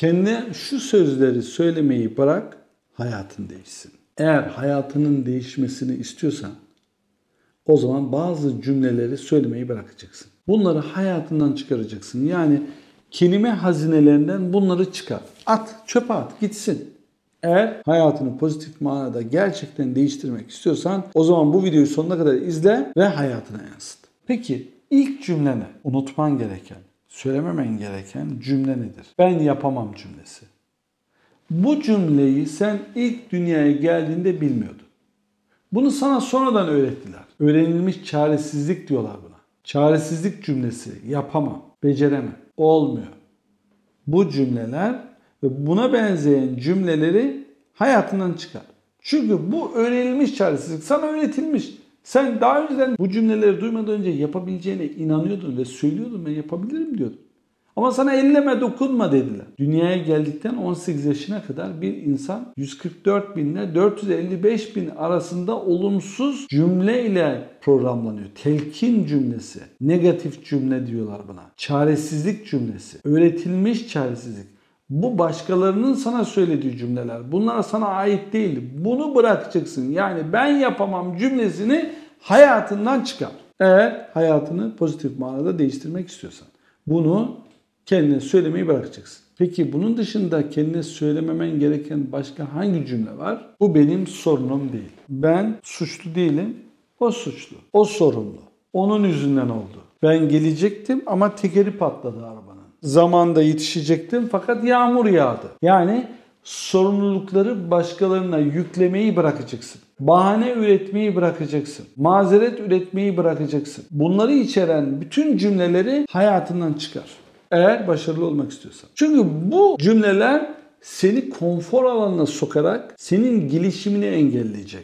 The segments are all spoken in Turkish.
Kendine şu sözleri söylemeyi bırak, hayatın değişsin. Eğer hayatının değişmesini istiyorsan o zaman bazı cümleleri söylemeyi bırakacaksın. Bunları hayatından çıkaracaksın. Yani kelime hazinelerinden bunları çıkar. At, çöpe at, gitsin. Eğer hayatını pozitif manada gerçekten değiştirmek istiyorsan o zaman bu videoyu sonuna kadar izle ve hayatına yansıt. Peki ilk cümle ne? Unutman gereken, söylememen gereken cümle nedir? Ben yapamam cümlesi. Bu cümleyi sen ilk dünyaya geldiğinde bilmiyordun. Bunu sana sonradan öğrettiler. Öğrenilmiş çaresizlik diyorlar buna. Çaresizlik cümlesi, yapamam, beceremem, olmuyor. Bu cümleler ve buna benzeyen cümleleri hayatından çıkar. Çünkü bu öğrenilmiş çaresizlik, sana öğretilmiş. Sen daha önceden bu cümleleri duymadan önce yapabileceğine inanıyordun ve söylüyordun ve yapabilirim diyordun. Ama sana elleme dokunma dediler. Dünyaya geldikten 18 yaşına kadar bir insan 144 bin ile 455 bin arasında olumsuz cümleyle programlanıyor. Telkin cümlesi, negatif cümle diyorlar buna. Çaresizlik cümlesi, öğretilmiş çaresizlik. Bu başkalarının sana söylediği cümleler. Bunlar sana ait değil. Bunu bırakacaksın. Yani ben yapamam cümlesini hayatından çıkar. Eğer hayatını pozitif manada değiştirmek istiyorsan. Bunu kendine söylemeyi bırakacaksın. Peki bunun dışında kendine söylememen gereken başka hangi cümle var? Bu benim sorunum değil. Ben suçlu değilim. O suçlu. O sorumlu. Onun yüzünden oldu. Ben gelecektim ama tekeri patladı arabanın. Zamanda yetişecektim fakat yağmur yağdı. Yani sorumlulukları başkalarına yüklemeyi bırakacaksın. Bahane üretmeyi bırakacaksın. Mazeret üretmeyi bırakacaksın. Bunları içeren bütün cümleleri hayatından çıkar. Eğer başarılı olmak istiyorsan. Çünkü bu cümleler seni konfor alanına sokarak senin gelişimini engelleyecek.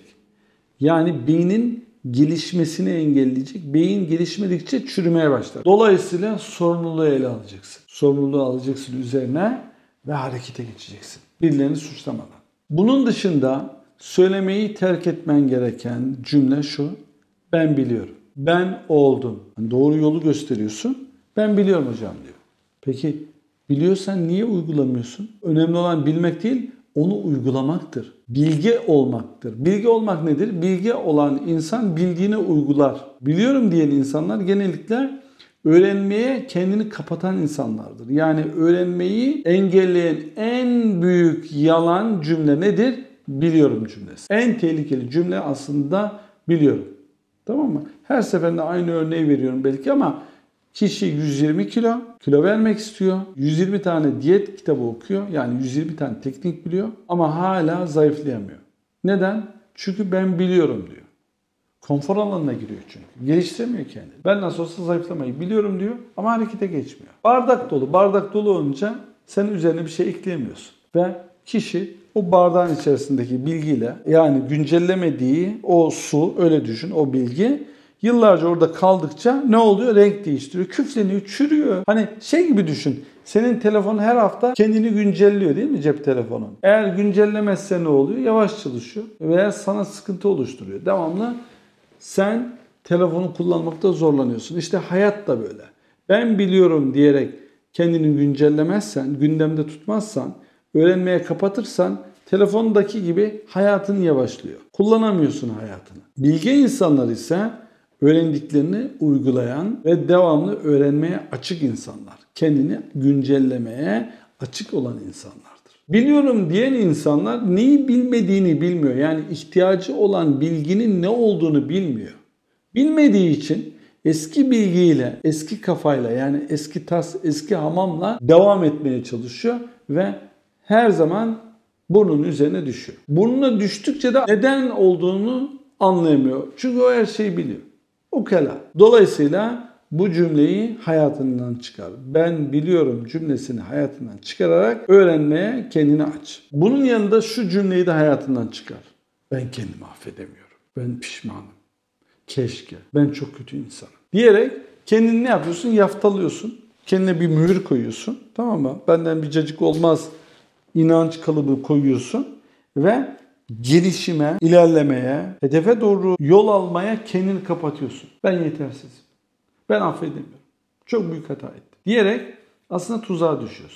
Yani beynin gelişmesini engelleyecek. Beyin gelişmedikçe çürümeye başlar. Dolayısıyla sorumluluğu ele alacaksın. Sorumluluğu alacaksın üzerine ve harekete geçeceksin. Birilerini suçlamadan. Bunun dışında söylemeyi terk etmen gereken cümle şu. Ben biliyorum. Ben oldum. Doğru yolu gösteriyorsun. Ben biliyorum hocam diyor. Peki biliyorsan niye uygulamıyorsun? Önemli olan bilmek değil, onu uygulamaktır. Bilge olmaktır. Bilge olmak nedir? Bilge olan insan bildiğini uygular. Biliyorum diyen insanlar genellikle öğrenmeye kendini kapatan insanlardır. Yani öğrenmeyi engelleyen en büyük yalan cümle nedir? Biliyorum cümlesi. En tehlikeli cümle aslında biliyorum. Tamam mı? Her seferinde aynı örneği veriyorum belki ama kişi 120 kilo vermek istiyor. 120 tane diyet kitabı okuyor. Yani 120 tane teknik biliyor ama hala zayıflayamıyor. Neden? Çünkü ben biliyorum diyor. Konfor alanına giriyor çünkü. Geliştiremiyor kendini. Ben nasıl olsa zayıflamayı biliyorum diyor ama harekete geçmiyor. Bardak dolu. Bardak dolu olunca sen üzerine bir şey ekleyemiyorsun. Ve kişi o bardağın içerisindeki bilgiyle yani güncellemediği o su öyle düşün o bilgi yıllarca orada kaldıkça ne oluyor? Renk değiştiriyor, küfleniyor, çürüyor. Hani şey gibi düşün. Senin telefonun her hafta kendini güncelliyor değil mi cep telefonun? Eğer güncellemezse ne oluyor? Yavaş çalışıyor veya sana sıkıntı oluşturuyor. Devamlı sen telefonu kullanmakta zorlanıyorsun. İşte hayat da böyle. Ben biliyorum diyerek kendini güncellemezsen, gündemde tutmazsan, öğrenmeye kapatırsan telefondaki gibi hayatın yavaşlıyor. Kullanamıyorsun hayatını. Bilge insanlar ise öğrendiklerini uygulayan ve devamlı öğrenmeye açık insanlar. Kendini güncellemeye açık olan insanlardır. Biliyorum diyen insanlar neyi bilmediğini bilmiyor. Yani ihtiyacı olan bilginin ne olduğunu bilmiyor. Bilmediği için eski bilgiyle, eski kafayla yani eski tas, eski hamamla devam etmeye çalışıyor ve her zaman burnunun üzerine düşüyor. Burnuna düştükçe de neden olduğunu anlayamıyor. Çünkü o her şeyi biliyor. Ukala. Dolayısıyla bu cümleyi hayatından çıkar. Ben biliyorum cümlesini hayatından çıkararak öğrenmeye kendini aç. Bunun yanında şu cümleyi de hayatından çıkar. Ben kendimi affedemiyorum. Ben pişmanım. Keşke. Ben çok kötü insanım. Diyerek kendini ne yapıyorsun? Yaftalıyorsun. Kendine bir mühür koyuyorsun. Tamam mı? Benden bir cacık olmaz inanç kalıbı koyuyorsun ve gelişime, ilerlemeye, hedefe doğru yol almaya kendini kapatıyorsun. Ben yetersizim. Ben affedemiyorum. Çok büyük hata ettim. Diyerek aslında tuzağa düşüyorsun.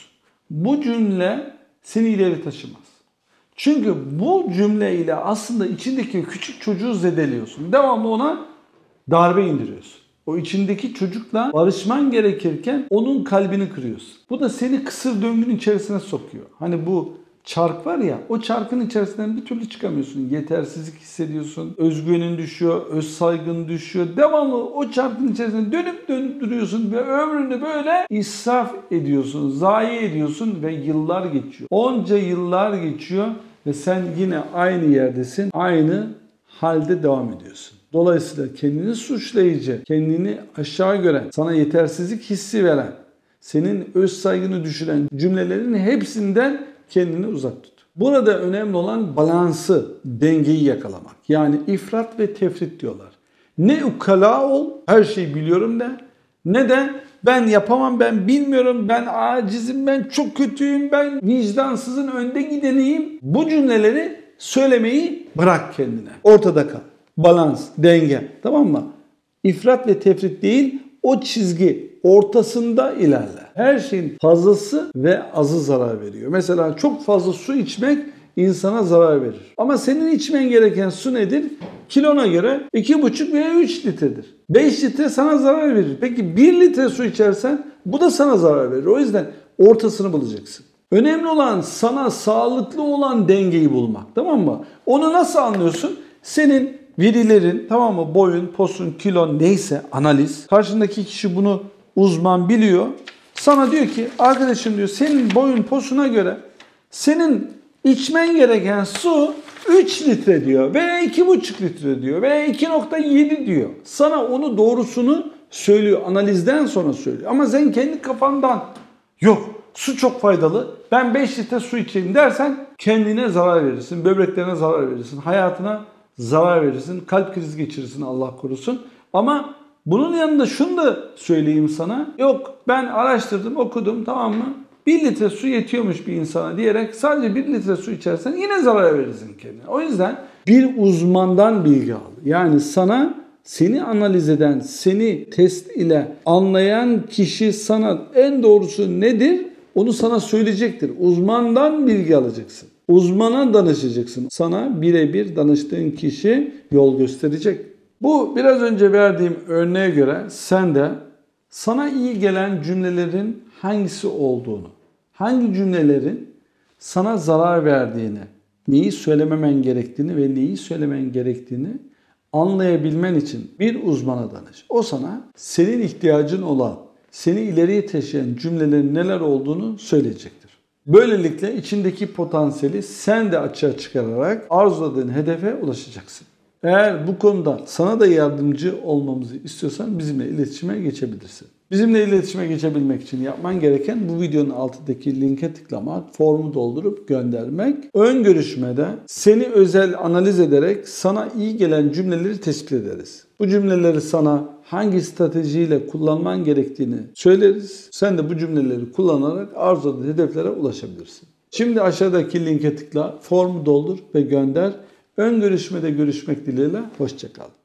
bu cümle seni ileri taşımaz. Çünkü bu cümleyle aslında içindeki küçük çocuğu zedeliyorsun. Devamlı ona darbe indiriyorsun. O içindeki çocukla barışman gerekirken onun kalbini kırıyorsun. Bu da seni kısır döngünün içerisine sokuyor. Hani bu çark var ya, o çarkın içerisinden bir türlü çıkamıyorsun. Yetersizlik hissediyorsun, özgüvenin düşüyor, öz saygın düşüyor. Devamlı o çarkın içerisinde dönüp dönüp duruyorsun ve ömrünü böyle israf ediyorsun, zayi ediyorsun ve yıllar geçiyor. Onca yıllar geçiyor ve sen yine aynı yerdesin, aynı halde devam ediyorsun. Dolayısıyla kendini suçlayıcı, kendini aşağı gören, sana yetersizlik hissi veren, senin öz saygını düşüren cümlelerin hepsinden kendini uzak tut. Burada önemli olan balansı, dengeyi yakalamak. Yani ifrat ve tefrit diyorlar. Ne ukala ol, her şeyi biliyorum de, ne de ben yapamam, ben bilmiyorum, ben acizim, ben çok kötüyüm, ben vicdansızın önde gideniyim. Bu cümleleri söylemeyi bırak kendine. Ortada kal. Balans, denge. Tamam mı? İfrat ve tefrit değil, o çizgi ortasında ilerle. Her şeyin fazlası ve azı zarar veriyor. Mesela çok fazla su içmek insana zarar verir. Ama senin içmen gereken su nedir? Kilona göre 2,5 veya 3 litredir. 5 litre sana zarar verir. Peki 1 litre su içersen bu da sana zarar verir. O yüzden ortasını bulacaksın. Önemli olan sana sağlıklı olan dengeyi bulmak. Tamam mı? Onu nasıl anlıyorsun? Senin verilerin, tamam mı? Boyun, posun, kilon neyse analiz. Karşındaki kişi bunu uzman biliyor. Sana diyor ki arkadaşım diyor senin boyun posuna göre senin içmen gereken su 3 litre diyor veya 2,5 litre diyor veya 2,7 diyor. Sana onu doğrusunu söylüyor. Analizden sonra söylüyor. Ama sen kendi kafandan yok su çok faydalı ben 5 litre su içeyim dersen kendine zarar verirsin. Böbreklerine zarar verirsin. Hayatına zarar verirsin. Kalp krizi geçirirsin Allah korusun. Ama bunun yanında şunu da söyleyeyim sana. Yok ben araştırdım okudum tamam mı? 1 litre su yetiyormuş bir insana diyerek sadece 1 litre su içersen yine zarar verirsin kendine. O yüzden bir uzmandan bilgi al. Yani seni analiz eden, seni test ile anlayan kişi sana en doğrusu nedir? Onu sana söyleyecektir. Uzmandan bilgi alacaksın. Uzmana danışacaksın. Sana birebir danıştığın kişi yol gösterecek. Bu biraz önce verdiğim örneğe göre sen de sana iyi gelen cümlelerin hangisi olduğunu, hangi cümlelerin sana zarar verdiğini, neyi söylememen gerektiğini ve neyi söylemen gerektiğini anlayabilmen için bir uzmana danış. O sana senin ihtiyacın olan, seni ileriye taşıyan cümlelerin neler olduğunu söyleyecektir. Böylelikle içindeki potansiyeli sen de açığa çıkararak arzuladığın hedefe ulaşacaksın. Eğer bu konuda sana da yardımcı olmamızı istiyorsan bizimle iletişime geçebilirsin. Bizimle iletişime geçebilmek için yapman gereken bu videonun altındaki linke tıklamak, formu doldurup göndermek. Ön görüşmede seni özel analiz ederek sana iyi gelen cümleleri tespit ederiz. Bu cümleleri sana hangi stratejiyle kullanman gerektiğini söyleriz. Sen de bu cümleleri kullanarak arzuladığın hedeflere ulaşabilirsin. Şimdi aşağıdaki linke tıkla, formu doldur ve gönder. Ön görüşmede görüşmek dileğiyle, hoşça kal.